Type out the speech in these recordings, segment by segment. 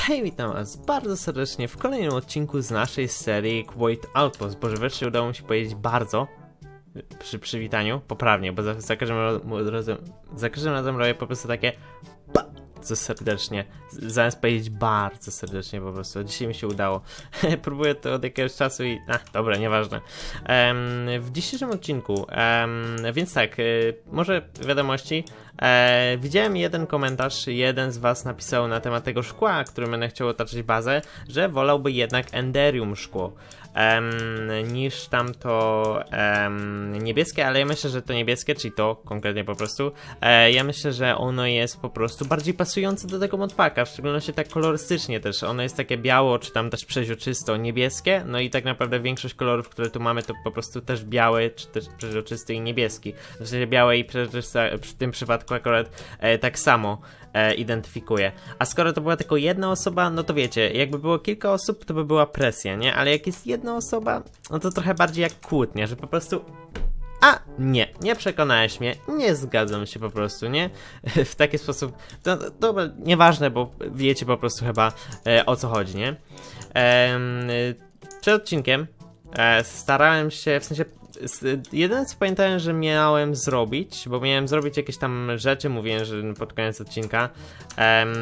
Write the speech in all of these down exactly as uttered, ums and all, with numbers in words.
Hej, witam was bardzo serdecznie w kolejnym odcinku z naszej serii Quake Outpost. Boże, wreszcie udało mi się powiedzieć bardzo przy przywitaniu, poprawnie, bo za, za, każdym razem, za każdym razem robię po prostu takie bardzo serdecznie, zamiast powiedzieć bardzo serdecznie po prostu. Dzisiaj mi się udało. Próbuję to od jakiegoś czasu i... A, dobra, nieważne. Um, w dzisiejszym odcinku, um, więc tak, y, może wiadomości. E, widziałem jeden komentarz, jeden z was napisał na temat tego szkła, którym będę chciał otaczać bazę, że wolałby jednak Enderium szkło em, niż tamto em, niebieskie, ale ja myślę, że to niebieskie, czyli to konkretnie po prostu, e, ja myślę, że ono jest po prostu bardziej pasujące do tego modpacka, w szczególności tak kolorystycznie też. Ono jest takie biało, czy tam też przeźroczysto niebieskie, no i tak naprawdę większość kolorów, które tu mamy, to po prostu też biały, czy też przeźroczysty i niebieski. W sensie białe i przeźroczyste w tym przypadku akurat e, tak samo e, identyfikuje. A skoro to była tylko jedna osoba, no to wiecie, jakby było kilka osób, to by była presja, nie? Ale jak jest jedna osoba, no to trochę bardziej jak kłótnia, że po prostu... A, nie, nie przekonałeś mnie, nie zgadzam się po prostu, nie? W taki sposób, to, to, to nieważne, bo wiecie po prostu chyba e, o co chodzi, nie? E, przed odcinkiem e, starałem się, w sensie jedyne co pamiętałem, że miałem zrobić, bo miałem zrobić jakieś tam rzeczy, mówiłem, że pod koniec odcinka um,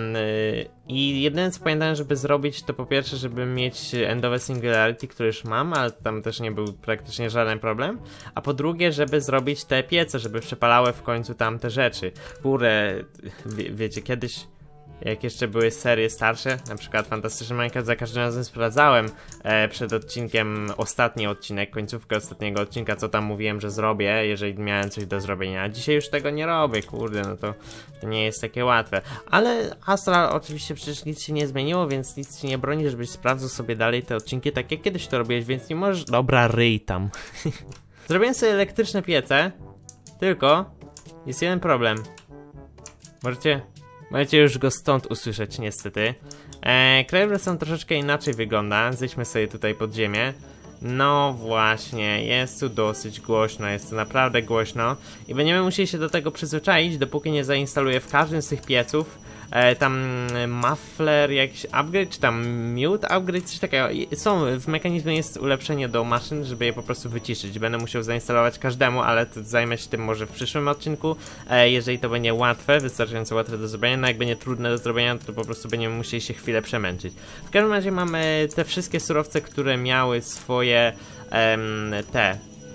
i jedyne co pamiętałem, żeby zrobić, to po pierwsze, żeby mieć endowe singularity, które już mam, ale tam też nie był praktycznie żaden problem, a po drugie, żeby zrobić te piece, żeby przepalały w końcu tam te rzeczy. Kurde, wie, wiecie, kiedyś jak jeszcze były serie starsze, na przykład Fantastyczny Minecraft, za każdym razem sprawdzałem e, przed odcinkiem, ostatni odcinek, końcówkę ostatniego odcinka, co tam mówiłem, że zrobię, jeżeli miałem coś do zrobienia. A dzisiaj już tego nie robię, kurde, no to, to nie jest takie łatwe. Ale Astral oczywiście przecież nic się nie zmieniło, więc nic ci nie broni, żebyś sprawdzał sobie dalej te odcinki, tak jak kiedyś to robiłeś, więc nie możesz... Dobra, ryj tam. Zrobiłem sobie elektryczne piece, tylko jest jeden problem. Możecie... Możecie już go stąd usłyszeć, niestety. Eee, krajobraz są troszeczkę inaczej wygląda. Zejdźmy sobie tutaj pod ziemię. No właśnie, jest tu dosyć głośno, jest tu naprawdę głośno. I będziemy musieli się do tego przyzwyczaić, dopóki nie zainstaluję w każdym z tych pieców e, tam muffler, jakiś upgrade, czy tam mute upgrade, coś takiego. Są, w mechanizmie jest ulepszenie do maszyn, żeby je po prostu wyciszyć. Będę musiał zainstalować każdemu, ale to zajmę się tym może w przyszłym odcinku. E, jeżeli to będzie łatwe, wystarczająco łatwe do zrobienia, no jak będzie trudne do zrobienia, to po prostu będziemy musieli się chwilę przemęczyć. W każdym razie mamy te wszystkie surowce, które miały swoje em, te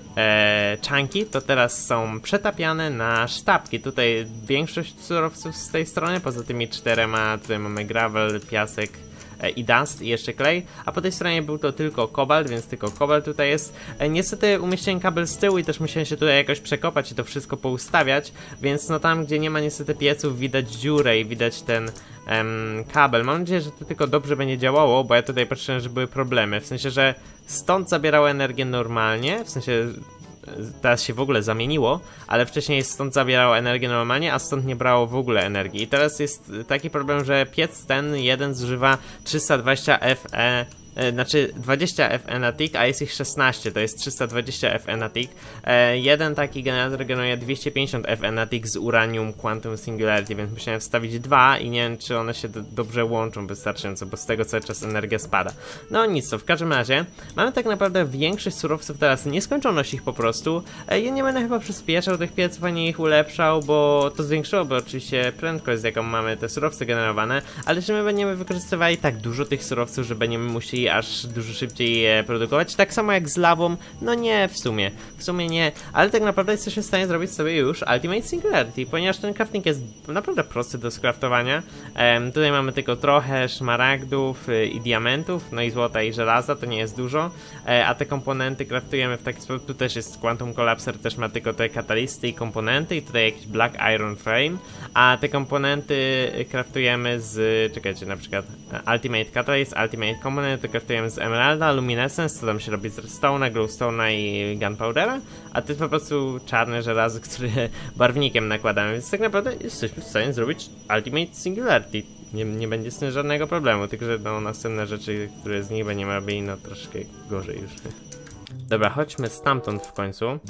E, czanki, to teraz są przetapiane na sztabki. Tutaj większość surowców z tej strony, poza tymi czterema, tutaj mamy gravel, piasek e, i dust i jeszcze klej, a po tej stronie był to tylko kobalt, więc tylko kobalt tutaj jest. E, niestety umieściłem kabel z tyłu i też musiałem się tutaj jakoś przekopać i to wszystko poustawiać, więc no tam, gdzie nie ma niestety pieców, widać dziurę i widać ten em, kabel. Mam nadzieję, że to tylko dobrze będzie działało, bo ja tutaj patrzyłem, że były problemy, w sensie, że stąd zabierało energię normalnie, w sensie teraz się w ogóle zamieniło, ale wcześniej stąd zabierało energię normalnie, a stąd nie brało w ogóle energii. I teraz jest taki problem, że piec ten jeden zużywa trzysta dwadzieścia F E, znaczy dwadzieścia F E na tick, a jest ich szesnaście, to jest trzysta dwadzieścia F E na tick. E, jeden taki generator generuje dwieście pięćdziesiąt F E na tick z uranium Quantum Singularity, więc musiałem wstawić dwa i nie wiem, czy one się do, dobrze łączą wystarczająco, bo z tego cały czas energia spada. No nic, to w każdym razie mamy tak naprawdę większość surowców teraz, nieskończoność ich po prostu. E, ja nie będę chyba przyspieszał tych pieców, ani ich ulepszał, bo to zwiększyłoby oczywiście prędkość, z jaką mamy te surowce generowane, ale czy my będziemy wykorzystywali tak dużo tych surowców, że będziemy musieli aż dużo szybciej je produkować, tak samo jak z lawą, no nie w sumie, w sumie nie, ale tak naprawdę jesteśmy w stanie zrobić sobie już Ultimate Singularity, ponieważ ten crafting jest naprawdę prosty do skraftowania. Um, tutaj mamy tylko trochę szmaragdów y, i diamentów, no i złota i żelaza, to nie jest dużo, e, a te komponenty kraftujemy w taki sposób, tu też jest Quantum Collapser, też ma tylko te katalisty i komponenty i tutaj jakiś Black Iron Frame, a te komponenty kraftujemy z, czekajcie, na przykład Ultimate Catalyst, Ultimate Component, kraftujemy z Emeralda, Luminescence, co tam się robi z Redstone'a, Glowstone'a i Gunpowdera, a to jest po prostu czarne żelazo, które barwnikiem nakładamy, więc tak naprawdę jesteśmy w stanie zrobić Ultimate Singularity. Nie, nie będzie z tym żadnego problemu, tylko że no, następne rzeczy, które z nich będziemy robili, no troszkę gorzej już. Dobra, chodźmy stamtąd w końcu.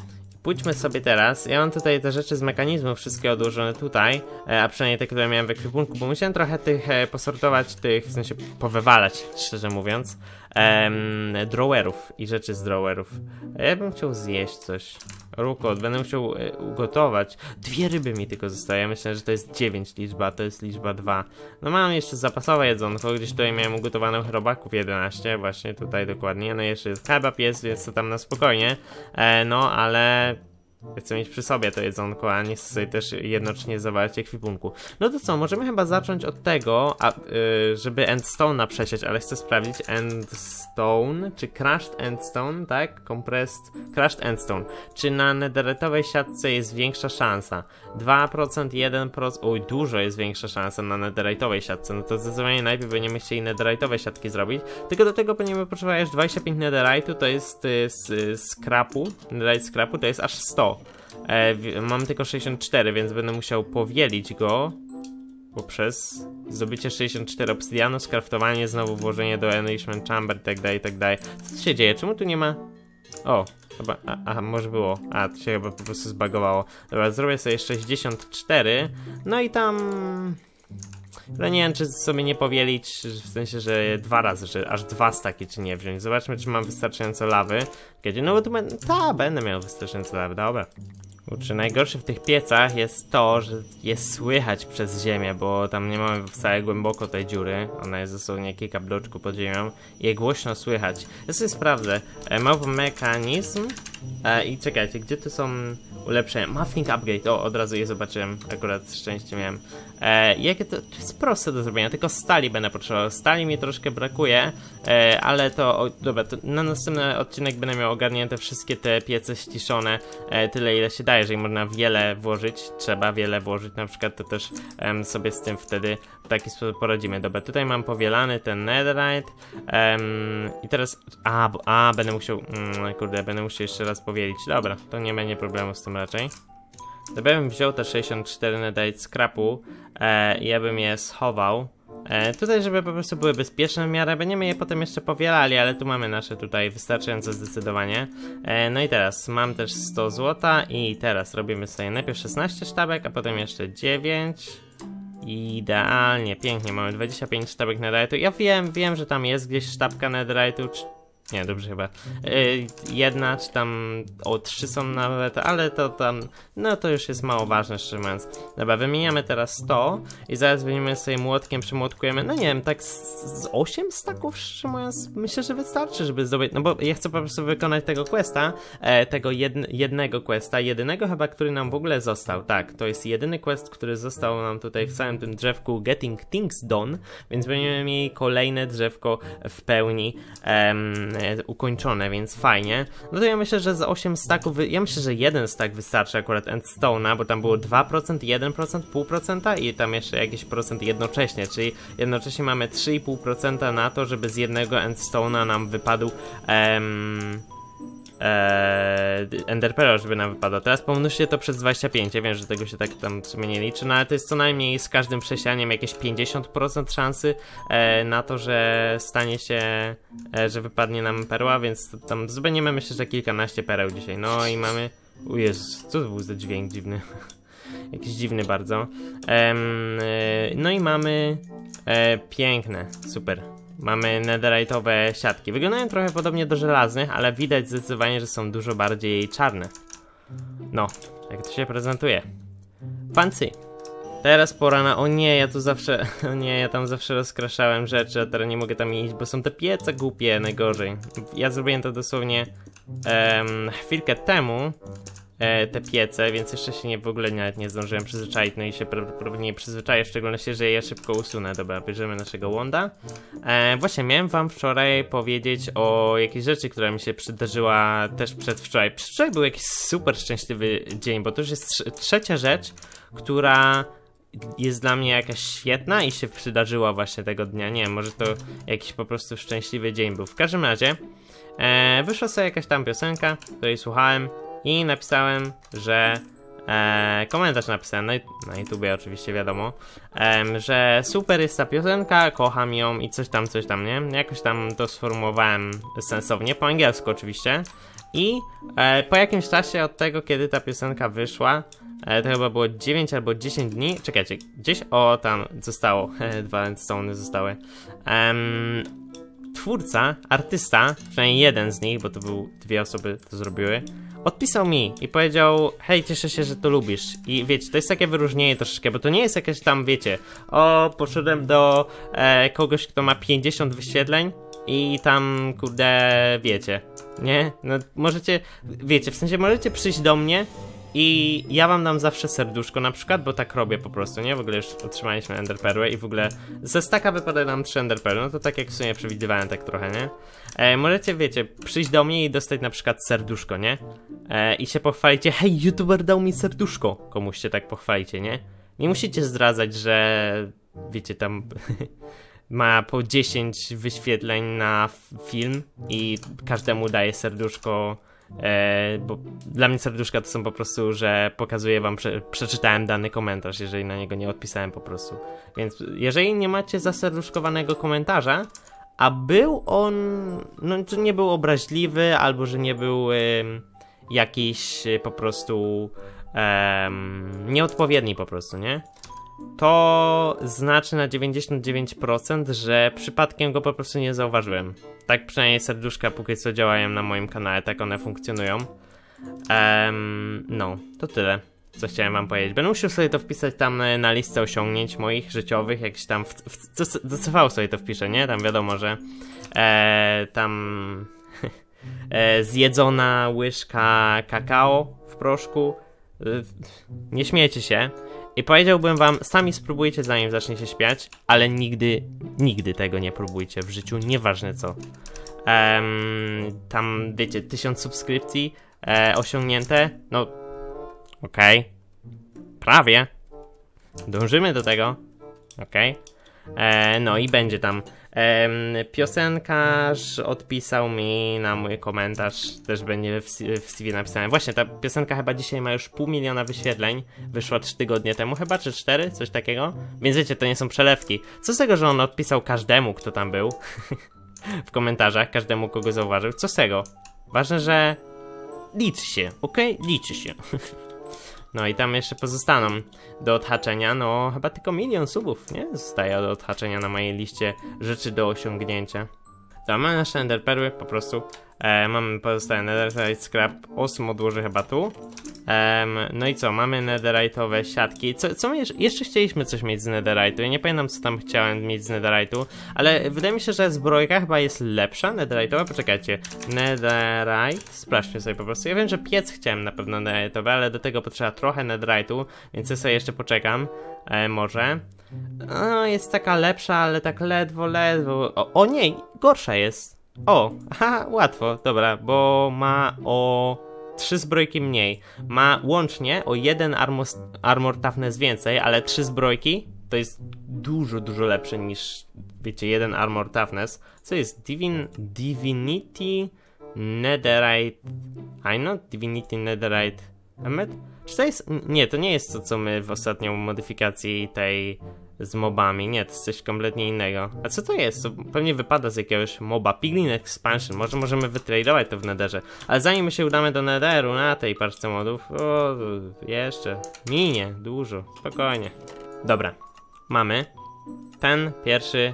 pójdźmy sobie teraz. Ja mam tutaj te rzeczy z mechanizmu wszystkie odłożone tutaj, e, a przynajmniej te, które miałem w ekwipunku, bo musiałem trochę tych e, posortować, tych, w sensie powywalać, szczerze mówiąc, em, drawerów i rzeczy z drawerów. Ja bym chciał zjeść coś. Rukot, będę musiał e, ugotować. Dwie ryby mi tylko zostaje. Myślę, że to jest dziewięć liczba, to jest liczba dwa. No mam jeszcze zapasowe jedzonko, gdzieś tutaj miałem ugotowanych robaków jedenaście, właśnie tutaj dokładnie. No jeszcze jest kebab jest, więc to tam na spokojnie. E, no ale chcę mieć przy sobie to jedzonko, a nie sobie też jednocześnie zawalać ekwipunku. No to co, możemy chyba zacząć od tego, a, yy, żeby endstone'a przesiać, ale chcę sprawdzić endstone, czy crushed endstone, tak? Compressed, crushed endstone. Czy na netheritowej siatce jest większa szansa? dwa procent, jeden procent, oj, dużo jest większa szansa na netheritowej siatce. No to zdecydowanie najpierw będziemy chcieli netheritowe siatki zrobić, tylko do tego będziemy potrzebować dwadzieścia pięć netherite'u, to jest y, z scrapu, netherite scrapu to jest aż sto. E, mam tylko sześćdziesiąt cztery, więc będę musiał powielić go poprzez zdobycie sześćdziesiąt cztery obsydianu, skraftowanie, znowu włożenie do enrichment chamber, tak dalej, tak dalej. Co tu się dzieje? Czemu tu nie ma... O, chyba... A, aha, może było. A, to się chyba po prostu zbagowało. Dobra, zrobię sobie sześćdziesiąt cztery. No i tam... No nie wiem, czy sobie nie powielić, w sensie, że dwa razy, że aż dwa staki, czy nie wziąć. Zobaczmy, czy mam wystarczająco lawy. No bo tu będę... Ta, będę miał wystarczająco lawy, dobra. Kurczę, najgorsze w tych piecach jest to, że jest słychać przez ziemię, bo tam nie mamy wcale głęboko tej dziury. Ona jest dosłownie kilka bloczków pod ziemią i je głośno słychać. Ja sobie sprawdzę. E, mam mechanizm e, i czekajcie, gdzie tu są ulepszenia? Muffling upgrade, o, od razu je zobaczyłem. Akurat szczęście miałem. E, jakie to, to jest proste do zrobienia, tylko stali będę potrzebował. Stali mi troszkę brakuje, e, ale to, o, dobra, to na następny odcinek będę miał ogarnięte wszystkie te piece ściszone, e, tyle ile się da. Jeżeli można wiele włożyć, trzeba wiele włożyć, na przykład to też um, sobie z tym wtedy w taki sposób poradzimy. Dobra, tutaj mam powielany ten netherite um, i teraz, a, bo, a będę musiał, mm, kurde, będę musiał jeszcze raz powielić. Dobra, to nie będzie problemu z tym raczej. Dobra, ja bym wziął te sześćdziesiąt cztery netherite scrapu e, i ja bym je schował. E, tutaj, żeby po prostu były bezpieczne w miarę, będziemy je potem jeszcze powielali, ale tu mamy nasze tutaj wystarczająco zdecydowanie. E, no i teraz mam też sto złota i teraz robimy sobie najpierw szesnaście sztabek, a potem jeszcze dziewięć. Idealnie, pięknie, mamy dwadzieścia pięć sztabek netherite'u. Ja wiem, wiem, że tam jest gdzieś sztabka netherite'u. Nie, dobrze chyba. Yy, jedna, czy tam o trzy są nawet, ale to tam, no to już jest mało ważne, szczerze mówiąc. Dobra, wymieniamy teraz sto i zaraz będziemy sobie młotkiem przymłotkujemy, no nie wiem, tak z, z osiem staków, szczerze mówiąc, myślę, że wystarczy, żeby zdobyć, no bo ja chcę po prostu wykonać tego questa, e, tego jedn, jednego questa, jedynego chyba, który nam w ogóle został, tak, to jest jedyny quest, który został nam tutaj w całym tym drzewku Getting Things Done, więc będziemy mieli kolejne drzewko w pełni, em, ukończone, więc fajnie. No to ja myślę, że z osiem staków, ja myślę, że jeden stack wystarczy akurat endstone'a, bo tam było dwa procent, jeden procent, pół procenta i tam jeszcze jakiś procent jednocześnie, czyli jednocześnie mamy trzy i pół procent na to, żeby z jednego endstone'a nam wypadł em, Eee, Ender Pearl, żeby nam wypadło. Teraz pomnóżcie to przez dwadzieścia pięć. Ja wiem, że tego się tak tam w sumie nie liczy, no ale to jest co najmniej z każdym przesianiem jakieś pięćdziesiąt procent szansy e, na to, że stanie się, e, że wypadnie nam perła, więc tam zdobędziemy myślę, że kilkanaście pereł dzisiaj. No i mamy... O Jezus, co to był za dźwięk dziwny? Jakiś dziwny bardzo. Ehm, e, no i mamy e, piękne, super. Mamy netherite'owe siatki. Wyglądają trochę podobnie do żelaznych, ale widać zdecydowanie, że są dużo bardziej czarne. No, jak to się prezentuje. Fancy. Teraz pora na... O nie, ja tu zawsze... O nie, ja tam zawsze rozkraszałem rzeczy, a teraz nie mogę tam iść, bo są te piece głupie, najgorzej. Ja zrobiłem to dosłownie um, chwilkę temu. E, te piece, więc jeszcze się nie, w ogóle nawet nie zdążyłem przyzwyczaić, no i się prawdopodobnie nie przyzwyczaję, w szczególności, że je szybko usunę. Dobra, bierzemy naszego Wanda. E, właśnie, miałem wam wczoraj powiedzieć o jakiejś rzeczy, która mi się przydarzyła też przedwczoraj. Przedwczoraj był jakiś super szczęśliwy dzień, bo to już jest trze trzecia rzecz, która jest dla mnie jakaś świetna i się przydarzyła właśnie tego dnia. Nie wiem, może to jakiś po prostu szczęśliwy dzień był. W każdym razie e, wyszła sobie jakaś tam piosenka, której słuchałem i napisałem, że e, komentarz napisałem na, na YouTubie oczywiście, wiadomo, e, że super jest ta piosenka, kocham ją i coś tam, coś tam, nie? Jakoś tam to sformułowałem sensownie, po angielsku oczywiście. I e, po jakimś czasie od tego, kiedy ta piosenka wyszła, e, to chyba było dziewięć albo dziesięć dni, czekajcie, gdzieś, o tam zostało, dwa endstone'y zostały. Um, twórca, artysta, przynajmniej jeden z nich, bo to był, dwie osoby to zrobiły, odpisał mi i powiedział: hej, cieszę się, że to lubisz. I wiecie, to jest takie wyróżnienie troszeczkę, bo to nie jest jakieś tam, wiecie, o, poszedłem do e, kogoś, kto ma pięćdziesiąt wyświetleń i tam, kurde, wiecie, nie? No możecie, wiecie, w sensie możecie przyjść do mnie i ja wam dam zawsze serduszko na przykład, bo tak robię po prostu, nie? W ogóle już otrzymaliśmy enderperłę i w ogóle ze staka wypada nam trzy enderperły, no to tak jak w sumie przewidywałem tak trochę, nie? E, możecie, wiecie, przyjść do mnie i dostać na przykład serduszko, nie? E, I się pochwalicie: hej, youtuber dał mi serduszko. Komuś się tak pochwalicie, nie? Nie musicie zdradzać, że wiecie, tam ma po dziesięć wyświetleń na film i każdemu daje serduszko. E, bo dla mnie serduszka to są po prostu, że pokazuję wam, prze, przeczytałem dany komentarz, jeżeli na niego nie odpisałem po prostu. Więc jeżeli nie macie zaserduszkowanego komentarza, a był on, no że nie był obraźliwy, albo że nie był e, jakiś po prostu e, nieodpowiedni po prostu, nie? To znaczy na dziewięćdziesiąt dziewięć procent, że przypadkiem go po prostu nie zauważyłem. Tak przynajmniej serduszka póki co działają na moim kanale, tak one funkcjonują. Um, no, to tyle, co chciałem wam powiedzieć. Będę musiał sobie to wpisać tam na, na listę osiągnięć moich życiowych, jakieś tam, w, w, do C V sobie to wpiszę, nie? Tam wiadomo, że e, tam e, zjedzona łyżka kakao w proszku. E, nie śmiejcie się. I powiedziałbym wam, sami spróbujcie, zanim zaczniecie śpiać, ale nigdy, nigdy tego nie próbujcie w życiu, nieważne co. Um, tam, wiecie, tysiąc subskrypcji e, osiągnięte, no, okej, okay. Prawie, dążymy do tego, okej, okay. e, no i będzie tam. Um, piosenkarz odpisał mi na mój komentarz, też będzie w, w C V napisane. Właśnie, ta piosenka chyba dzisiaj ma już pół miliona wyświetleń, wyszła trzy tygodnie temu chyba, czy cztery, coś takiego. Więc wiecie, to nie są przelewki. Co z tego, że on odpisał każdemu, kto tam był w komentarzach, każdemu, kogo zauważył, co z tego? Ważne, że liczy się, okej? Okay? Liczy się. No i tam jeszcze pozostaną do odhaczenia, no chyba tylko milion subów, nie? Zostaje do odhaczenia na mojej liście rzeczy do osiągnięcia. To mamy nasze enderperły, po prostu. E, mamy pozostałe netherite scrap, osm odłoży chyba tu. E, no i co, mamy netherite'owe siatki. Co, co my jeszcze, jeszcze chcieliśmy coś mieć z netherite'u, ja nie pamiętam co tam chciałem mieć z netherite'u, ale wydaje mi się, że zbrojka chyba jest lepsza, netherite'owa, poczekajcie. Netherite, sprawdźmy sobie po prostu. Ja wiem, że piec chciałem na pewno netherite'owy, ale do tego potrzeba trochę netherite'u, więc ja sobie jeszcze poczekam, e, może. No, jest taka lepsza, ale tak ledwo, ledwo. O, o nie, gorsza jest. O, aha, łatwo, dobra, bo ma o trzy zbrojki mniej. Ma łącznie o jeden armor, armor toughness więcej, ale trzy zbrojki to jest dużo, dużo lepsze niż, wiecie, jeden armor toughness. Co jest? Divin, Divinity Netherite. I know, Divinity Netherite Emmet? Czy to jest? Nie, to nie jest to, co my w ostatnią modyfikacji tej z mobami. Nie, to jest coś kompletnie innego. A co to jest? To pewnie wypada z jakiegoś moba. Piglin Expansion. Może możemy wytradować to w Netherze. Ale zanim my się udamy do Netheru na tej paczce modów, o, jeszcze minie dużo. Spokojnie. Dobra. Mamy ten pierwszy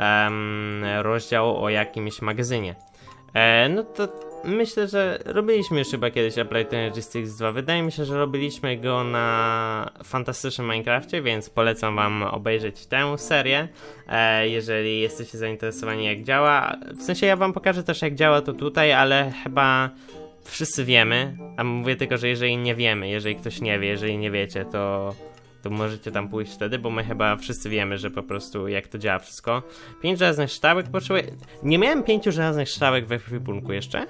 um, rozdział o jakimś magazynie. E, no to myślę, że robiliśmy już chyba kiedyś Apply to Energy Sticks dwa. Wydaje mi się, że robiliśmy go na fantastycznym Minecrafcie, więc polecam wam obejrzeć tę serię, e, jeżeli jesteście zainteresowani jak działa. W sensie ja wam pokażę też jak działa to tutaj, ale chyba wszyscy wiemy, a mówię tylko, że jeżeli nie wiemy, jeżeli ktoś nie wie, jeżeli nie wiecie, to... to możecie tam pójść wtedy, bo my chyba wszyscy wiemy, że po prostu jak to działa wszystko. Pięć żelaznych sztabek potrzebuję... Nie miałem pięciu żelaznych sztabek we ekwipunku jeszcze?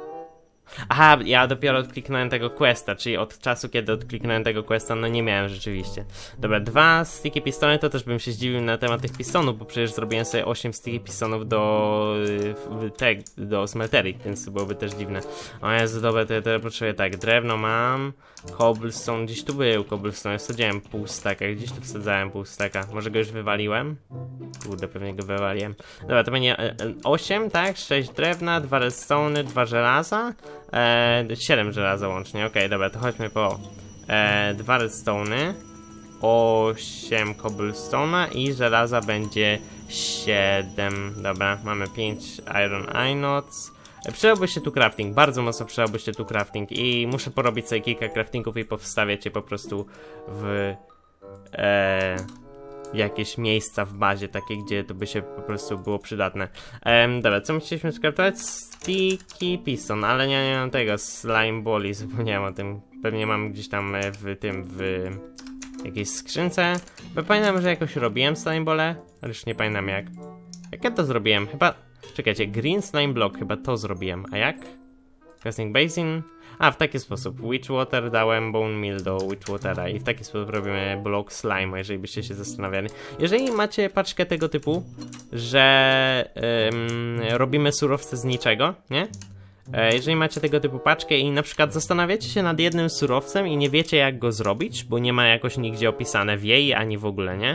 Aha, ja dopiero odkliknąłem tego questa, czyli od czasu, kiedy odkliknąłem tego questa, no nie miałem rzeczywiście. Dobra, dwa sticky pistony, to też bym się zdziwił na temat tych pistonów, bo przecież zrobiłem sobie osiem sticky pistonów do... te, do smelterii, więc to byłoby też dziwne. O Jezu, dobra, to ja teraz potrzebuję tak, drewno mam, cobblestone, gdzieś tu był cobblestone, wsadziłem pół staka, gdzieś tu wsadzałem pół staka, może go już wywaliłem? Kurde, pewnie go wywaliłem. Dobra, to będzie osiem, tak, sześć drewna, dwa redstone, dwa żelaza. E, siedem żelaza łącznie, okej, okay, dobra, to chodźmy po e, dwa redstone'y, osiem cobblestone'a i żelaza będzie siedem. Dobra, mamy pięć iron inots. Przydałby się tu crafting, bardzo mocno przydałby się tu crafting i muszę porobić sobie kilka craftingów i powstawiać je po prostu w e, jakieś miejsca w bazie, takie gdzie to by się po prostu było przydatne. E, dobra, co my chcieliśmy skraftować? Sticky piston, ale nie, nie mam tego, slime boli, zapomniałem o tym. Pewnie mam gdzieś tam w tym, w jakiejś skrzynce. Bo pamiętam, że jakoś robiłem slime bole, ale już nie pamiętam jak. Jak ja to zrobiłem? Chyba... Czekajcie, green slime block, chyba to zrobiłem. A jak? Casting basin? A, w taki sposób. Witchwater dałem bone meal do witchwatera i w taki sposób robimy block slime, jeżeli byście się zastanawiali. Jeżeli macie paczkę tego typu, że ym, robimy surowce z niczego, nie? E, jeżeli macie tego typu paczkę i na przykład zastanawiacie się nad jednym surowcem i nie wiecie jak go zrobić, bo nie ma jakoś nigdzie opisane w jej ani w ogóle, nie?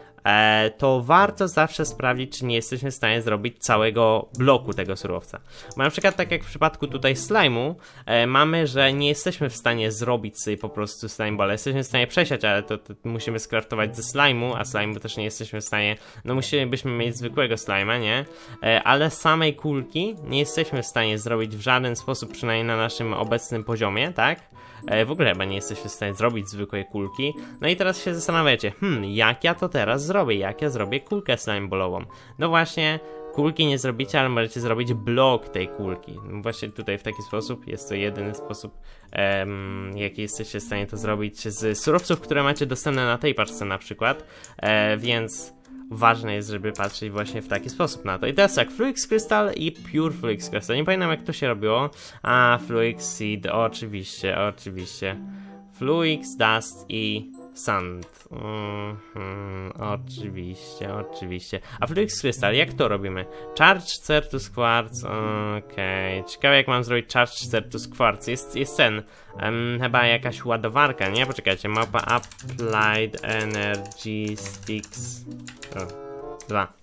E, to warto zawsze sprawdzić, czy nie jesteśmy w stanie zrobić całego bloku tego surowca. Bo na przykład tak jak w przypadku tutaj slime'u, e, mamy, że nie jesteśmy w stanie zrobić sobie po prostu slime ball. Jesteśmy w stanie przesiać, ale to, to musimy skraftować ze slime'u, a slime'u też nie jesteśmy w stanie, no musielibyśmy mieć zwykłego slime'a, nie? E, ale samej kulki nie jesteśmy w stanie zrobić w żaden sposób, przynajmniej na naszym obecnym poziomie, tak? W ogóle chyba nie jesteśmy w stanie zrobić zwykłej kulki. No i teraz się zastanawiacie, hmm, jak ja to teraz zrobię? Jak ja zrobię kulkę slimeballową? No właśnie, kulki nie zrobicie, ale możecie zrobić blok tej kulki. No właśnie tutaj w taki sposób, jest to jedyny sposób, um, jaki jesteście w stanie to zrobić z surowców, które macie dostępne na tej paczce na przykład, e, więc... ważne jest, żeby patrzeć właśnie w taki sposób na to. I teraz tak, Fluix Crystal i Pure Fluix Crystal. Nie pamiętam jak to się robiło. A, Fluix Seed, oczywiście, oczywiście. Fluix, Dust i Sand. Mm -hmm, oczywiście, oczywiście. A Fluix Crystal, jak to robimy? Charge Certus Quartz, okej. Okay. Ciekawe jak mam zrobić Charge Certus Quartz. Jest, jest ten, um, chyba jakaś ładowarka, nie? Poczekajcie, mapa Applied Energy Sticks. O, dwa.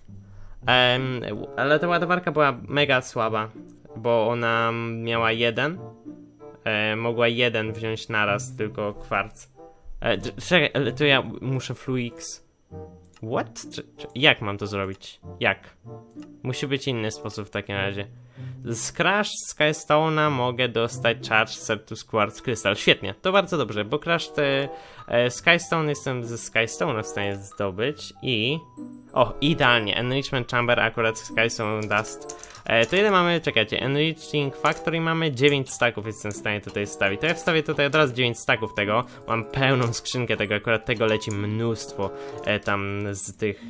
Um, ale ta ładowarka była mega słaba, bo ona miała jeden. E, mogła jeden wziąć naraz, tylko kwarc. E, czekaj, ale to ja muszę Fluix. What? Czy, czy, jak mam to zrobić? Jak? Musi być inny sposób w takim razie. Z Crash Skystone'a mogę dostać Charge Certus Quartz Crystal. Świetnie, to bardzo dobrze, bo Crash te, e, Skystone jestem ze Skystone'a w stanie zdobyć i... O, idealnie, Enrichment Chamber akurat Skystone Dust. E, to ile mamy? Czekajcie, Enriching Factory mamy dziewięć staków, jestem w stanie tutaj wstawić. To ja wstawię tutaj od razu dziewięć staków tego. Mam pełną skrzynkę tego, akurat tego leci mnóstwo e, tam z tych...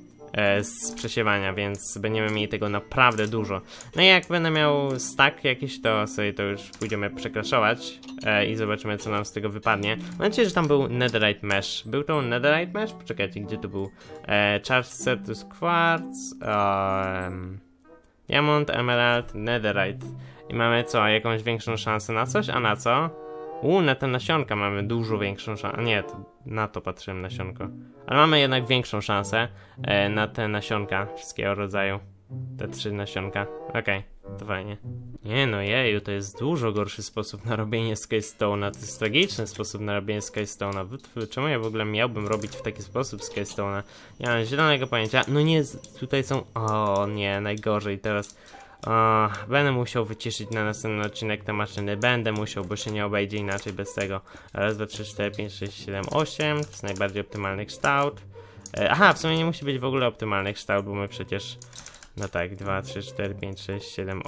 z przesiewania, więc będziemy mieli tego naprawdę dużo. No i jak będę miał stack jakiś, to sobie to już pójdziemy przekraszować e, i zobaczymy co nam z tego wypadnie. Mam nadzieję, że tam był Netherite Mesh. Był to Netherite Mesh? Poczekajcie, gdzie to był? E, Charge Certus Quartz, um, Diamond, Emerald, Netherite. I mamy co? Jakąś większą szansę na coś? A na co? U, na te nasionka mamy dużo większą szansę. Nie, to na to patrzyłem nasionko. Ale mamy jednak większą szansę e, na te nasionka wszystkiego rodzaju. Te trzy nasionka. Okej, okay, to fajnie. Nie no jeju, to jest dużo gorszy sposób na robienie Skystone'a. To jest tragiczny sposób na robienie Skystone'a. Czemu ja w ogóle miałbym robić w taki sposób Skystone'a? Ja mam zielonego pojęcia. No nie, tutaj są... O nie, najgorzej teraz... O, będę musiał wyciszyć na następny odcinek te maszyny. Będę musiał, bo się nie obejdzie inaczej bez tego. Raz, dwa, trzy, cztery, pięć, sześć, siedem, osiem. To jest najbardziej optymalny kształt. E, aha, w sumie nie musi być w ogóle optymalny kształt, bo my przecież... No tak, dwa, trzy, cztery, pięć, sześć, siedem,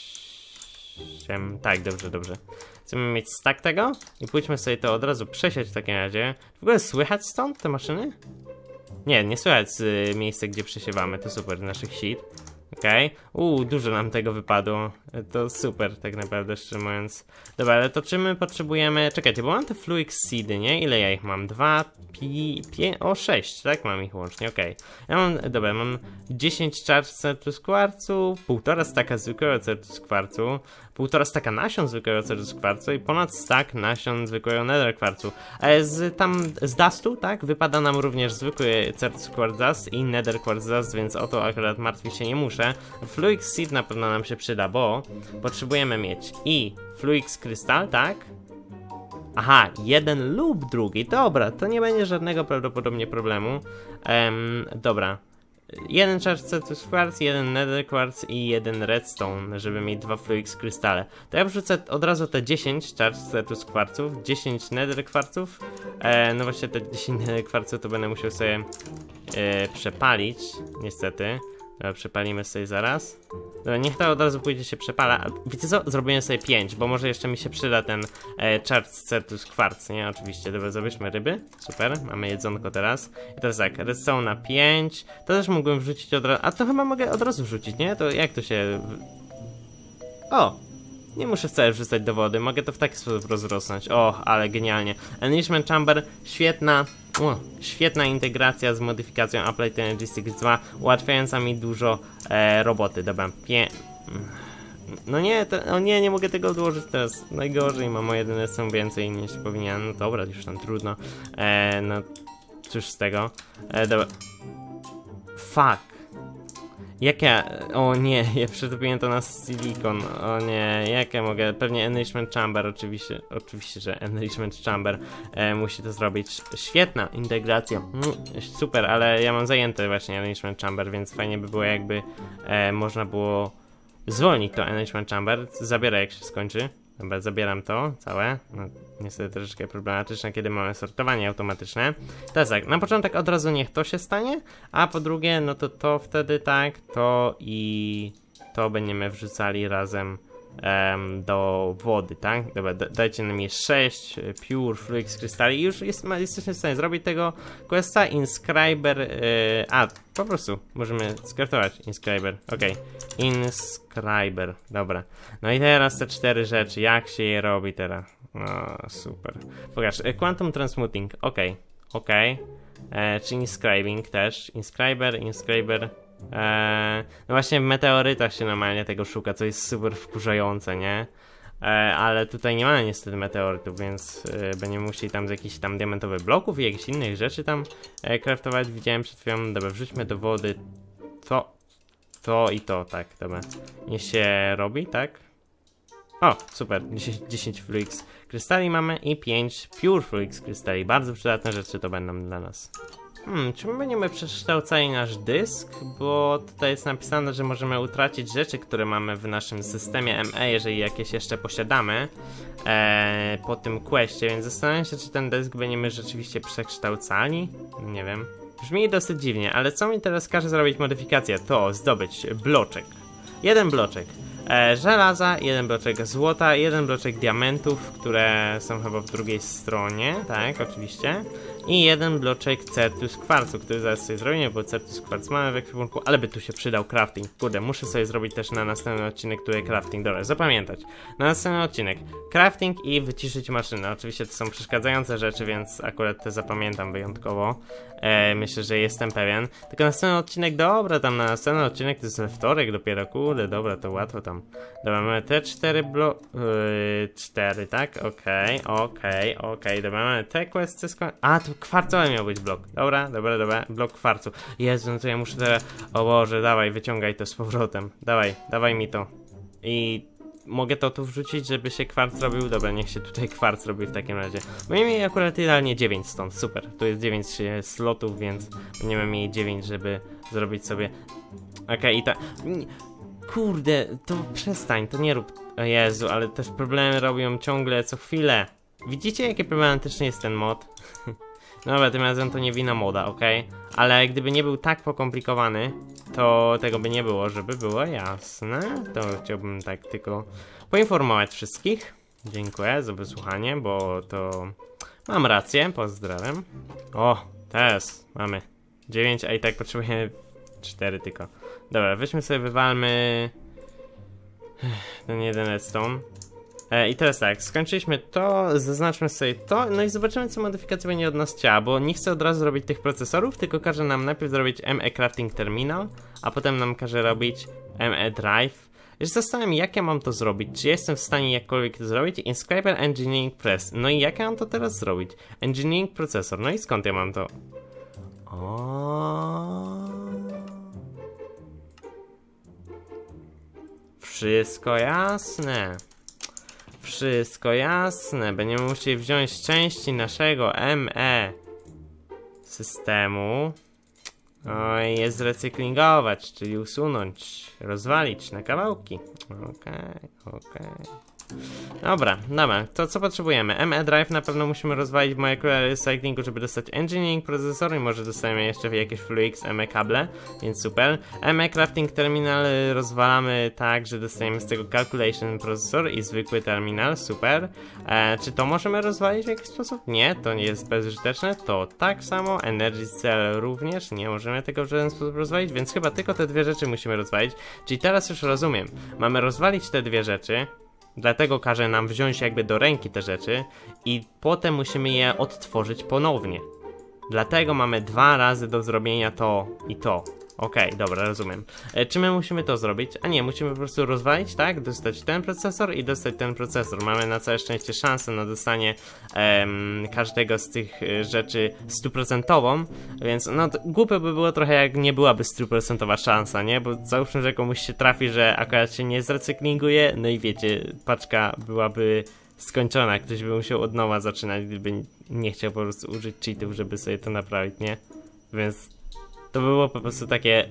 osiem. Tak, dobrze, dobrze. Chcemy mieć stack tego i pójdźmy sobie to od razu przesiać w takim razie. W ogóle słychać stąd te maszyny? Nie, nie słychać z y, miejsca, gdzie przesiewamy. To super, naszych sheet. Okej, okay. Uuu, dużo nam tego wypadło. To super, tak naprawdę, szczerze mówiąc. Dobra, ale to czy my potrzebujemy... Czekajcie, bo mam te Fluix Seedy, nie? Ile ja ich mam? Dwa, pi... Pie... O, sześć, tak? Mam ich łącznie, okej. Okay. Ja mam... Dobra, mam dziesięć Charge Certus Quartzu, półtora staka zwykłego Certus Quartzu, półtora staka nasion zwykłego certus kwarcu i ponad stack nasion zwykłego nether kwarcu. E, z tam z dustu, tak, wypada nam również zwykły certus quartz dust i nether quartz dust, więc o to akurat martwić się nie muszę. Fluix seed na pewno nam się przyda, bo potrzebujemy mieć i Fluix krystal, tak? Aha, jeden lub drugi, dobra, to nie będzie żadnego prawdopodobnie problemu. Um, dobra. Jeden charge certus quartz, jeden nether quartz i jeden redstone, żeby mieć dwa fluix krystale. To ja wrzucę od razu te dziesięć charge certus quartzów, dziesięć nether quartzów. E, no właśnie te dziesięć nether quartzów to będę musiał sobie e, przepalić, niestety. Dobra, przepalimy sobie zaraz. Dobra, niech to od razu pójdzie się przepala. Wiecie co? Zrobimy sobie pięć, bo może jeszcze mi się przyda ten e, charge certus quartz, nie? Oczywiście. Dobra, zabierzmy ryby. Super, mamy jedzonko teraz. I teraz tak, redstone na pięć. To też mógłbym wrzucić od razu. A to chyba mogę od razu wrzucić, nie? To jak to się... O! Nie muszę wcale wrzucać do wody, mogę to w taki sposób rozrosnąć. O, ale genialnie. Enrichment Chamber, świetna, o, świetna integracja z modyfikacją Apply to Energistics dwa, ułatwiająca mi dużo e, roboty. Dobra, pie... No nie, to, o nie, nie mogę tego odłożyć teraz. Najgorzej, mam o jeden są więcej niż powinien. No dobra, już tam trudno. E, no, cóż z tego. E, dobra. Fuck. Jak ja... O nie, ja przetopiłem to na silikon. O nie, jak ja mogę... Pewnie Enrichment Chamber, oczywiście, oczywiście, że Enrichment Chamber e, musi to zrobić. Świetna integracja. Mm, super, ale ja mam zajęte właśnie Enrichment Chamber, więc fajnie by było, jakby e, można było zwolnić to Enrichment Chamber. Zabiorę, jak się skończy. Dobra, zabieram to całe. No, niestety troszeczkę problematyczne, kiedy mamy sortowanie automatyczne. Teraz tak, na początek od razu niech to się stanie, a po drugie, no to to wtedy tak, to i to będziemy wrzucali razem um, do wody, tak? Dobra, dajcie nam je sześć Pure Fluix krystali i już jest, jesteśmy w stanie zrobić tego questa. Inscriber, yy, a po prostu możemy skraftować Inscriber, okej. Okay. Inscriber, dobra. No i teraz te cztery rzeczy, jak się je robi teraz? No, super. Pokaż, Quantum Transmuting, okej, okay. okej. Okay. E, czy Inscribing też, Inscriber, Inscriber. Eee, no właśnie w meteorytach się normalnie tego szuka, co jest super wkurzające, nie? Eee, ale tutaj nie mamy niestety meteorytów, więc e, będziemy musieli tam z jakichś tam diamentowych bloków i jakichś innych rzeczy tam e, craftować. Widziałem przed chwilą. Dobra, wrzućmy do wody to, to i to, tak, dobra. Niech się robi, tak? O, super, dziesięć Fluix krystali mamy i pięć Pure Fluix krystali. Bardzo przydatne rzeczy to będą dla nas. Hmm, czy my będziemy przekształcali nasz dysk? Bo tutaj jest napisane, że możemy utracić rzeczy, które mamy w naszym systemie M E, jeżeli jakieś jeszcze posiadamy e, po tym questie, więc zastanawiam się, czy ten dysk będziemy rzeczywiście przekształcali? Nie wiem. Brzmi dosyć dziwnie, ale co mi teraz każe zrobić modyfikację? To zdobyć bloczek. Jeden bloczek e, żelaza, jeden bloczek złota, jeden bloczek diamentów, które są chyba w drugiej stronie, tak, oczywiście. I jeden bloczek certus kwarcu, który zaraz sobie zrobimy, bo certus kwarc mamy w ekwipunku, ale by tu się przydał crafting. Kurde, muszę sobie zrobić też na następny odcinek, który crafting, dobra, zapamiętać. Na następny odcinek crafting i wyciszyć maszynę. Oczywiście to są przeszkadzające rzeczy, więc akurat te zapamiętam wyjątkowo. E, myślę, że jestem pewien. Tylko następny odcinek, dobra, tam na następny odcinek to jest we wtorek dopiero, kurde, dobra, to łatwo tam. Dobra, mamy te cztery blo... Yy, cztery, tak? Okej, okay, okej, okay, okej, okay. Dobra, mamy te questy sko... A, to kwarcowy miał być blok. Dobra, dobra, dobra, blok kwarcu. Jezu, no to ja muszę teraz... O Boże, dawaj, wyciągaj to z powrotem. Dawaj, dawaj mi to. I... Mogę to tu wrzucić, żeby się kwarc robił? Dobra, niech się tutaj kwarc robi w takim razie. Będziemy mieli akurat idealnie dziewięć stąd, super. Tu jest dziewięć slotów, więc będziemy mieli dziewięć, żeby zrobić sobie... Okej, okay, i tak... Kurde, to przestań, to nie rób... O Jezu, ale też problemy robią ciągle, co chwilę. Widzicie, jakie problematyczny jest ten mod? Dobra, tym razem to nie wina moda, okej? Okay? Ale gdyby nie był tak pokomplikowany, to tego by nie było, żeby było jasne. To chciałbym tak tylko poinformować wszystkich. Dziękuję za wysłuchanie, bo to... Mam rację, pozdrawiam. O, teraz mamy dziewięć, a i tak potrzebuję cztery tylko. Dobra, weźmy sobie, wywalmy ten jeden redstone. E, I teraz tak, skończyliśmy to, zaznaczmy sobie to, no i zobaczymy, co modyfikacja będzie od nas chciała, bo nie chcę od razu robić tych procesorów, tylko każe nam najpierw zrobić M E Crafting Terminal, a potem nam każe robić M E Drive. Ja się zastanawiam, jak ja mam to zrobić, czy jestem w stanie jakkolwiek to zrobić. Inscriber Engineering Press, no i jak ja mam to teraz zrobić? Engineering Processor, no i skąd ja mam to? O. Wszystko jasne. Wszystko jasne. Będziemy musieli wziąć części naszego M E systemu. Oj, je zrecyklingować, czyli usunąć, rozwalić na kawałki. Okej, okej. Dobra, dobra, to co potrzebujemy? M E Drive na pewno musimy rozwalić w Molecular Recyclingu, żeby dostać Engineering Processor i może dostajemy jeszcze jakieś FluiX M E kable, więc super. M E Crafting Terminal rozwalamy tak, że dostajemy z tego Calculation Processor i zwykły terminal, super. E, czy to możemy rozwalić w jakiś sposób? Nie, to nie jest bezużyteczne, to tak samo. Energy Cell również, nie możemy tego w żaden sposób rozwalić, więc chyba tylko te dwie rzeczy musimy rozwalić. Czyli teraz już rozumiem, mamy rozwalić te dwie rzeczy. Dlatego każe nam wziąć jakby do ręki te rzeczy i potem musimy je odtworzyć ponownie. Dlatego mamy dwa razy do zrobienia to i to. Okej, okay, dobra, rozumiem. E, czy my musimy to zrobić? A nie, musimy po prostu rozwalić, tak? Dostać ten procesor i dostać ten procesor. Mamy na całe szczęście szansę na dostanie em, każdego z tych e, rzeczy stuprocentową, więc no głupio by było trochę, jak nie byłaby stuprocentowa szansa, nie? Bo załóżmy, że komuś się trafi, że akurat się nie zrecyklinguje, no i wiecie, paczka byłaby skończona, ktoś by musiał od nowa zaczynać, gdyby nie chciał po prostu użyć cheatów, żeby sobie to naprawić, nie? Więc to było po prostu takie...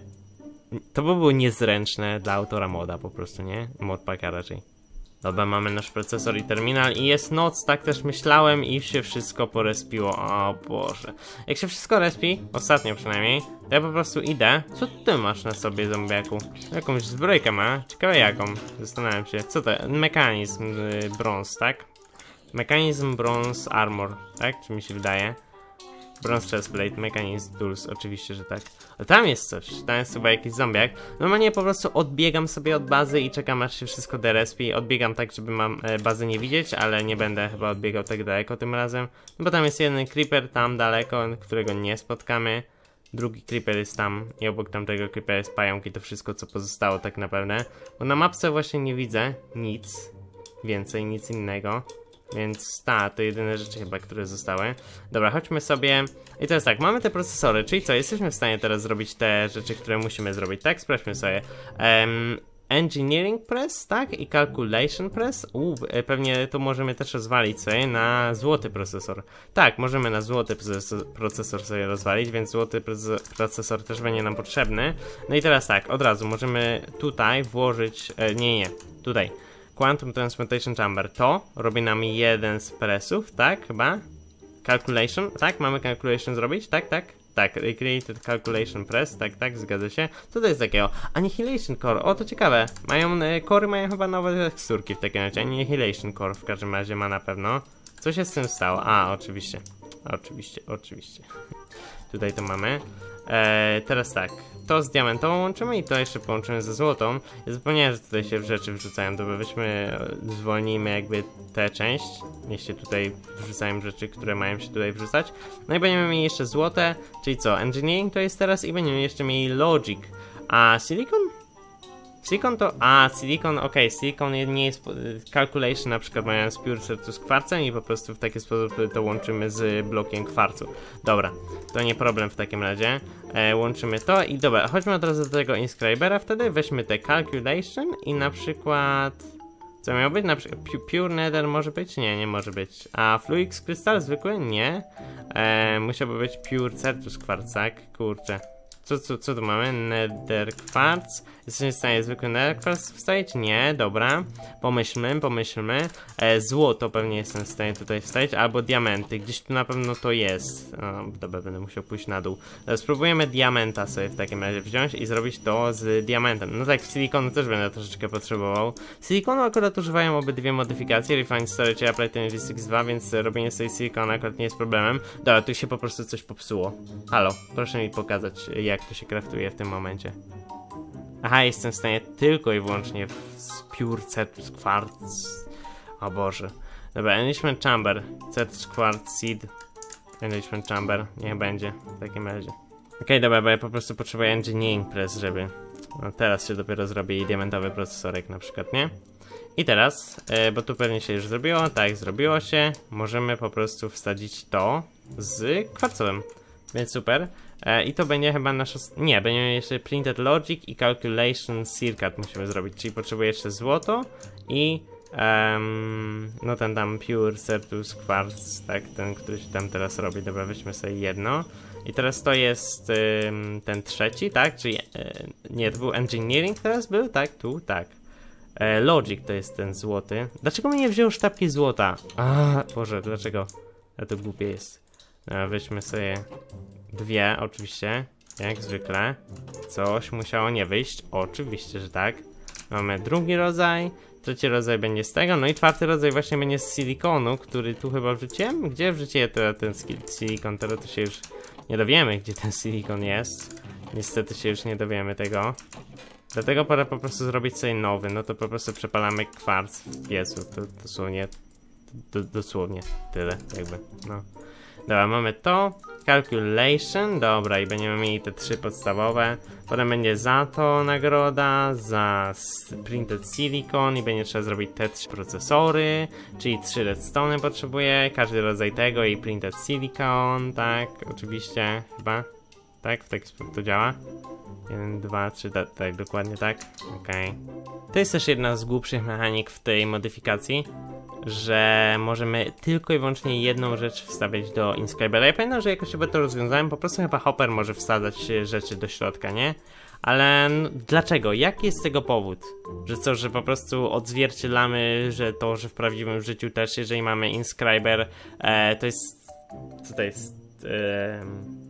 To by było niezręczne dla autora moda po prostu, nie? Modpacka raczej. Dobra, mamy nasz procesor i terminal i jest noc, tak też myślałem i się wszystko porespiło. O Boże. Jak się wszystko respi, ostatnio przynajmniej, to ja po prostu idę. Co ty masz na sobie, zombiaku? Jakąś zbrojkę ma? Ciekawe jaką. Zastanawiam się. Co to? Mechanizm yy, brąz, tak? Mechanizm brąz armor, tak? Czy mi się wydaje? Bronze Chestplate, Mechanism Tools, oczywiście, że tak. Ale tam jest coś, tam jest chyba jakiś zombiak. Normalnie po prostu odbiegam sobie od bazy i czekam, aż się wszystko derespi. Odbiegam tak, żeby mam e, bazę nie widzieć, ale nie będę chyba odbiegał tak daleko tym razem. No bo tam jest jeden creeper tam daleko, którego nie spotkamy. Drugi creeper jest tam i obok tamtego creepera jest pająk i to wszystko, co pozostało tak naprawdę. Bo na mapce właśnie nie widzę nic więcej, nic innego. Więc ta, to jedyne rzeczy chyba, które zostały. Dobra, chodźmy sobie. I to jest tak, mamy te procesory, czyli co, jesteśmy w stanie teraz zrobić te rzeczy, które musimy zrobić, tak? Sprawdźmy sobie. Um, Engineering Press, tak? I Calculation Press. Uuu, pewnie to możemy też rozwalić sobie na złoty procesor. Tak, możemy na złoty procesor sobie rozwalić, więc złoty procesor też będzie nam potrzebny. No i teraz tak, od razu możemy tutaj włożyć, e, nie, nie, tutaj. Quantum Transmutation Chamber, to robi nam jeden z pressów, tak, chyba? Calculation, tak, mamy calculation zrobić, tak, tak, tak, Created Calculation Press, tak, tak, zgadza się. Co to jest takiego? Annihilation Core, o, to ciekawe, mają, kory mają chyba nowe teksturki w takim razie, Annihilation Core w każdym razie ma na pewno. Co się z tym stało? A, oczywiście, oczywiście, oczywiście. Tutaj to mamy. Eee, teraz tak, to z diamentową łączymy i to jeszcze połączymy ze złotą. Ja zapomniałem, że tutaj się rzeczy wrzucają, to weźmy, zwolnijmy jakby tę część. Niech się tutaj wrzucają rzeczy, które mają się tutaj wrzucać. No i będziemy mieli jeszcze złote, czyli co, engineering to jest teraz i będziemy jeszcze mieli logic. A silicon? Silicon to... A, silicon, ok, silicon nie jest... Calculation na przykład mają z pure sercu z kwarcem i po prostu w taki sposób to łączymy z blokiem kwarcu. Dobra, to nie problem w takim razie. E, łączymy to i dobra, chodźmy od razu do tego inscribera wtedy, weźmy te calculation i na przykład... Co miało być? Na przykład pure nether może być? Nie, nie może być. A fluix krystal zwykły? Nie. E, musiałby być pure sertus kwarc, tak? Kurczę. Co, co, co tu mamy? Nether Quartz. Jesteśmy w stanie zwykły Nether Quartz wstawić? Nie, dobra. Pomyślmy, pomyślmy. E, złoto pewnie jestem w stanie tutaj wstawić, albo diamenty. Gdzieś tu na pewno to jest. O, dobra, będę musiał pójść na dół. E, spróbujemy diamenta sobie w takim razie wziąć i zrobić to z diamentem. No tak, silikonu też będę troszeczkę potrzebował. Silikonu akurat używają obydwie modyfikacje, Refined Storage i Applied Energy sześćdziesiąt dwa, więc robienie sobie silikonu akurat nie jest problemem. Dobra, tu się po prostu coś popsuło. Halo, proszę mi pokazać, jak jak to się kraftuje w tym momencie. Aha, jestem w stanie tylko i wyłącznie z pure Certus Quartz. O Boże. Dobra, Enrichment Chamber. Certus Quartz Seed. Enrichment Chamber. Niech będzie w takim razie. Okej, okay, dobra, bo ja po prostu potrzebuję Engineering Press, żeby No, teraz się dopiero zrobi diamentowy procesorek na przykład, nie? I teraz, e, bo tu pewnie się już zrobiło, tak, zrobiło się, możemy po prostu wsadzić to z kwarcowym, więc super. E, I to będzie chyba nasza, nie, będziemy jeszcze Printed Logic i Calculation Circuit musimy zrobić, czyli potrzebuję jeszcze złoto i um, no ten tam Pure Certus Quartz, tak, ten, który się tam teraz robi, dobra, weźmy sobie jedno. I teraz to jest um, ten trzeci, tak, czyli, e, nie, to był Engineering teraz był, tak, tu, tak. E, Logic to jest ten złoty. Dlaczego mi nie wziął sztabki złota? A, Boże, dlaczego? A to głupie jest. No, weźmy sobie dwie, oczywiście, jak zwykle. Coś musiało nie wyjść, oczywiście, że tak. Mamy drugi rodzaj, trzeci rodzaj będzie z tego, no i czwarty rodzaj właśnie będzie z silikonu, który tu chyba wrzuciłem. Gdzie wrzuciłem teraz ten silikon? Teraz to się już nie dowiemy, gdzie ten silikon jest. Niestety się już nie dowiemy tego. Dlatego pora po prostu zrobić sobie nowy, no to po prostu przepalamy kwarc w piecu, to dosłownie, do, dosłownie tyle jakby, no. Dobra, mamy to, calculation, dobra i będziemy mieli te trzy podstawowe, potem będzie za to nagroda, za printed silicon i będzie trzeba zrobić te trzy procesory, czyli trzy redstone potrzebuję, każdy rodzaj tego i printed silicon, tak, oczywiście, chyba, tak, w taki sposób to działa. jeden, dwa, trzy, tak, tak, dokładnie tak. Okej. Okay. To jest też jedna z głupszych mechanik w tej modyfikacji, że możemy tylko i wyłącznie jedną rzecz wstawiać do Inscribera. Ja pamiętam, że jakoś chyba to rozwiązałem, po prostu chyba Hopper może wsadzać rzeczy do środka, nie? Ale no, dlaczego? Jaki jest tego powód? Że co, że po prostu odzwierciedlamy, że to, że w prawdziwym życiu też, jeżeli mamy Inscriber, e, to jest... co to jest? E,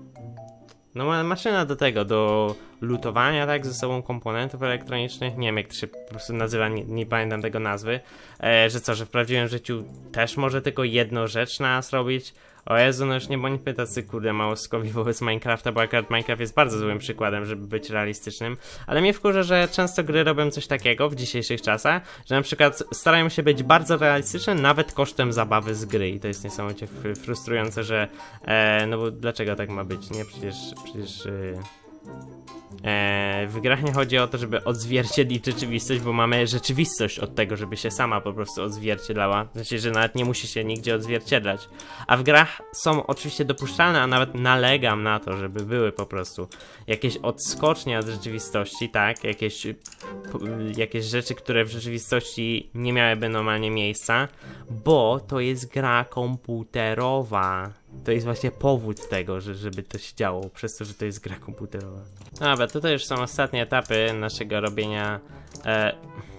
No maszyna do tego, do lutowania, tak, ze sobą komponentów elektronicznych, nie wiem jak to się po prostu nazywa, nie, nie pamiętam tego nazwy, e, że co, że w prawdziwym życiu też może tylko jedną rzecz na nas robić. O Jezu, no już nie bądźmy tacy kurde małostkowi wobec Minecrafta, bo akurat Minecraft jest bardzo złym przykładem, żeby być realistycznym, ale mnie wkurza, że często gry robią coś takiego w dzisiejszych czasach, że na przykład starają się być bardzo realistyczne, nawet kosztem zabawy z gry i to jest niesamowicie frustrujące, że e, no bo dlaczego tak ma być, nie? Przecież, przecież e, e, w grach nie chodzi o to, żeby odzwierciedlić rzeczywistość, bo mamy rzeczywistość od tego, żeby się sama po prostu odzwierciedlała, znaczy, że nawet nie musi się nigdzie odzwierciedlać, a w grach są oczywiście dopuszczalne, a nawet nalegam na to, żeby były po prostu jakieś odskocznie od rzeczywistości, tak, jakieś, jakieś rzeczy, które w rzeczywistości nie miałyby normalnie miejsca, bo to jest gra komputerowa. To jest właśnie powód tego, że, żeby to się działo, przez to, że to jest gra komputerowa. Dobra, tutaj już są ostatnie etapy naszego robienia... E...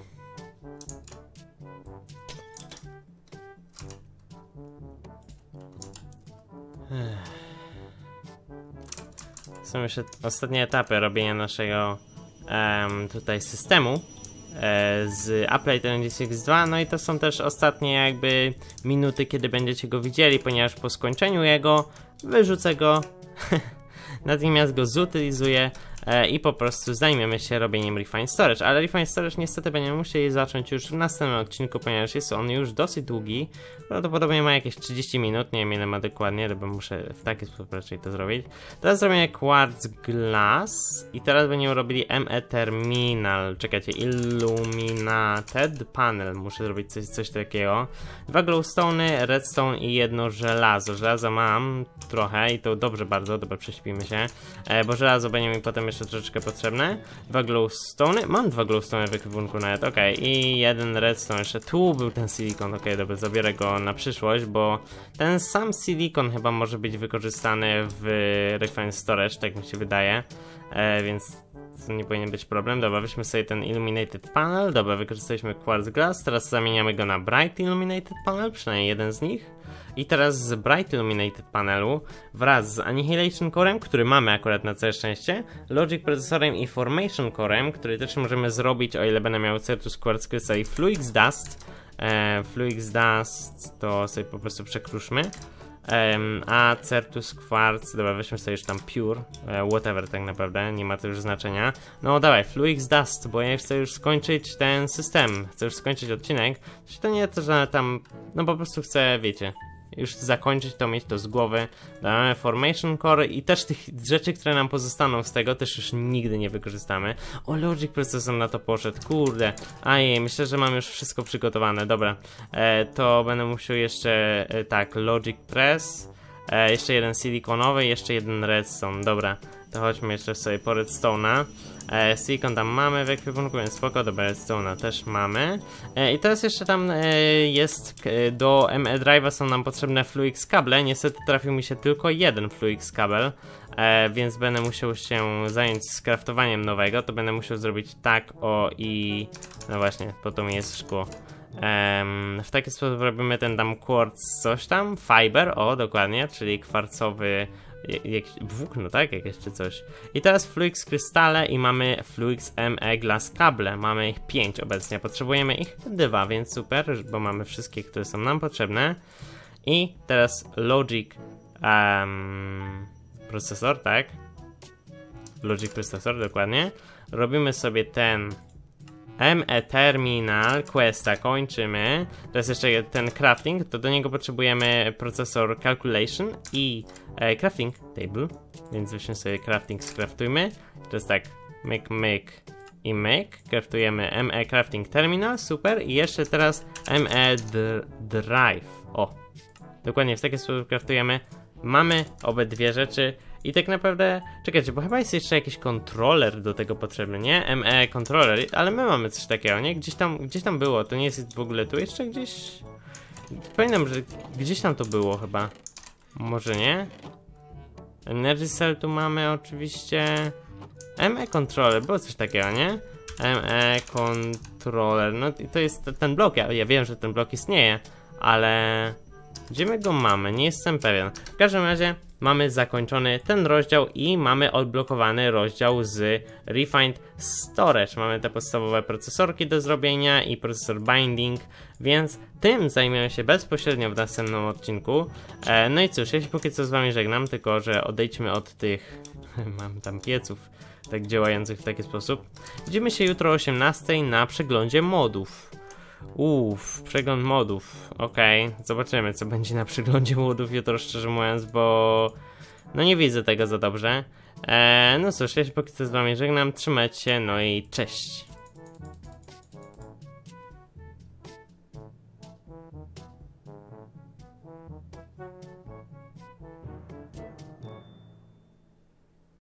Są już ostatnie etapy robienia naszego um, tutaj systemu z Apply sześćdziesiąt dwa, no i to są też ostatnie jakby minuty, kiedy będziecie go widzieli, ponieważ po skończeniu jego wyrzucę go, natomiast go zutylizuję e, i po prostu zajmiemy się robieniem Refine Storage, ale Refine Storage niestety będziemy musieli zacząć już w następnym odcinku, ponieważ jest on już dosyć długi, prawdopodobnie ma jakieś trzydzieści minut, nie wiem ile ma dokładnie, bo muszę w taki sposób raczej to zrobić. Teraz zrobimy Quartz Glass i teraz będziemy robili M E Terminal, czekajcie, Illuminated Panel, muszę zrobić coś, coś takiego. Dwa glowstone, redstone i jedno żelazo. Żelazo mam trochę i to dobrze bardzo, dobra, prześpimy się, e, bo żelazo będzie mi potem jeszcze troszeczkę potrzebne. Dwa glowstone, mam dwa glowstone w ekwipunku nawet, ok, i jeden redstone, jeszcze tu był ten silikon, ok, dobra, zabiorę go na przyszłość, bo ten sam silikon chyba może być wykorzystany w Refine Storage, tak mi się wydaje, e, więc to nie powinien być problem. Dobra, weźmy sobie ten Illuminated Panel, dobra, wykorzystaliśmy Quartz Glass, teraz zamieniamy go na Bright Illuminated Panel, przynajmniej jeden z nich. I teraz z Bright Illuminated Panelu wraz z Annihilation Corem, który mamy akurat na całe szczęście, Logic Procesorem i Formation Corem, który też możemy zrobić, o ile będę miał Certus Quartz Crystal i Fluix Dust. E, Fluix Dust to sobie po prostu przekruszmy. Um, a Certus Quartz, dobra, weźmy sobie już tam Pure, e, whatever tak naprawdę, nie ma to już znaczenia. No dawaj, Fluix Dust, bo ja chcę już skończyć ten system, chcę już skończyć odcinek. Czyli to nie to, że tam, no po prostu chcę, wiecie, już zakończyć to, mieć to z głowy. Damy Formation Core i też tych rzeczy, które nam pozostaną z tego, też już nigdy nie wykorzystamy. O, Logic Processor na to poszedł, kurde. Ajej, myślę, że mam już wszystko przygotowane, dobra. E, to będę musiał jeszcze, e, tak, Logic Press, e, jeszcze jeden silikonowy, jeszcze jeden redstone, dobra. To chodźmy jeszcze sobie po redstone'a. E, silicon tam mamy w ekwipunku, więc spoko, dobra, redstone'a też mamy. E, I teraz jeszcze tam e, jest, e, do M E Drive'a są nam potrzebne Fluix kable. Niestety trafił mi się tylko jeden Fluix kabel, e, więc będę musiał się zająć skraftowaniem nowego. To będę musiał zrobić tak, o i... No właśnie, po to mi jest szkło. Um, w taki sposób robimy ten tam quartz coś tam, fiber, o dokładnie, czyli kwarcowy jak, włókno, tak? Jak jeszcze coś. I teraz Fluix krystale i mamy Fluix M E Glass kable, mamy ich pięć obecnie, potrzebujemy ich dwa, więc super, bo mamy wszystkie, które są nam potrzebne. I teraz Logic um, procesor, tak? Logic procesor, dokładnie. Robimy sobie ten M E Terminal Questa, kończymy. Teraz jeszcze ten crafting, to do niego potrzebujemy procesor calculation i e, crafting table, więc weźmy sobie crafting, skraftujmy. Teraz tak, make, make i make, craftujemy M E Crafting Terminal, super, i jeszcze teraz M E Drive, o, dokładnie w taki sposób craftujemy. Mamy obydwie rzeczy. I tak naprawdę, czekajcie, bo chyba jest jeszcze jakiś kontroler do tego potrzebny, nie? M E kontroler, ale my mamy coś takiego, nie? Gdzieś tam, gdzieś tam było, to nie jest w ogóle tu jeszcze gdzieś... Pamiętam, że gdzieś tam to było chyba. Może nie? Energy Cell tu mamy oczywiście. M E controller, było coś takiego, nie? M E controller, no i to jest ten blok, ja, ja wiem, że ten blok istnieje, ale... Gdzie my go mamy? Nie jestem pewien. W każdym razie mamy zakończony ten rozdział i mamy odblokowany rozdział z Refined Storage. Mamy te podstawowe procesorki do zrobienia i procesor binding, więc tym zajmiemy się bezpośrednio w następnym odcinku. E, no i cóż, ja się póki co z wami żegnam, tylko że odejdźmy od tych... mam tam pieców tak działających w taki sposób. Widzimy się jutro o osiemnastej na przeglądzie modów. Uff, przegląd modów, okej, okay. Zobaczymy co będzie na przeglądzie modów jutro, szczerze mówiąc, bo no nie widzę tego za dobrze. Eee, no cóż, ja się póki co z wami żegnam, trzymajcie się, no i cześć.